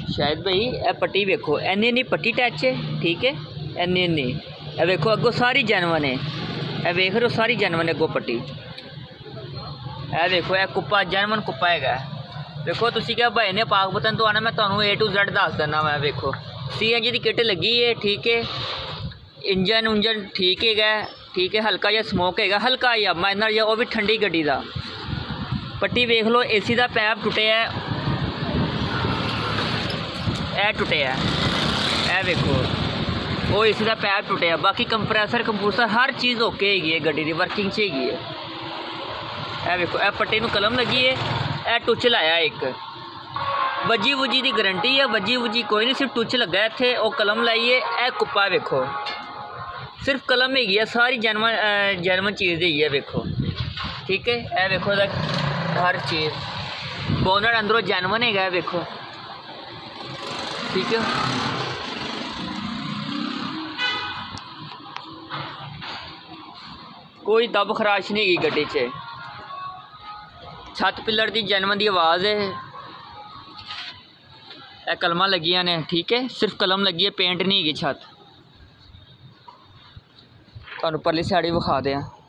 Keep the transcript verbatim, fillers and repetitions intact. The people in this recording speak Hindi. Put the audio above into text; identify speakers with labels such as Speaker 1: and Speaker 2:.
Speaker 1: शायद भाई ए पट्टी वेखो इन्नी इन्नी पट्टी टच है, ठीक है, इन्नी इन्नी ए वेखो अगों सारी जैनवन है, ए वेख रहे हो सारी जैनवन है अगों पट्टी। ए देखो ए कुप्पा जैनवन कुप्पा है। देखो तुसी क्या भाई ने पाकपतन तो आना, मैं तुहानू ए टू जेड दस देना। मैं वेखो सी एन जी की किट लगी है, ठीक है, इंजन उंजन ठीक है, ठीक है, हल्का जिहा स्मोक है, हल्का जिहा माइनर जिहा, वो भी ठंडी गड्डी का। पट्टी वेख लो, ए सी का पैप टुटे है, ए टुटे है, ए वेखो वो ए सी का पैप टुटे है। बाकी कंप्रेसर कंप्रूसर हर चीज़ ओके हैगी है, गड्डी की वर्किंग च हैगी है। ए वेखो ए पट्टी में कलम लगी है, ए टुच लाया एक, वजी वुजी की गारंटी है, वजी वुजी कोई नहीं, सिर्फ टुच लगा इत्थे, वो कलम लाइए। ए कुप्पा वेखो सिर्फ कलम हैगी है, सारी जैनवन जैनवन चीज़ हैगी है, वेखो ठीक है। ए वेखो हर चीज़ बोनट अंदरों जैनवन है, वेखो ठीक है। कोई दब खराश नहीं है गड्डी च। छत पिलर की जैनवन की आवाज़ है। ए कलमा लगियां ने, ठीक है, सिर्फ कलम लगी है, पेंट नहीं है छत। तुहानू परली साइड भी विखा दें।